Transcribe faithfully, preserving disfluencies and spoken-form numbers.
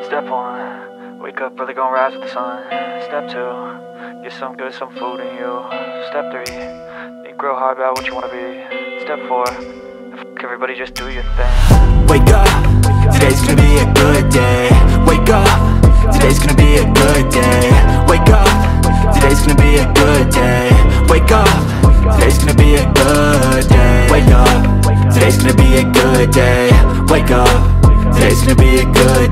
Step one, wake up early, gonna rise with the sun. Step two, get some good, some food in you. Step three, think real hard about what you wanna be. Step four, fuck everybody, just do your thing. Wake up, today's gonna be a good day. Wake up, today's gonna be a good day. Wake up, today's gonna be a good day. Wake up, today's gonna be a good day. Wake up, today's gonna be a good day. Wake up, today's gonna be a good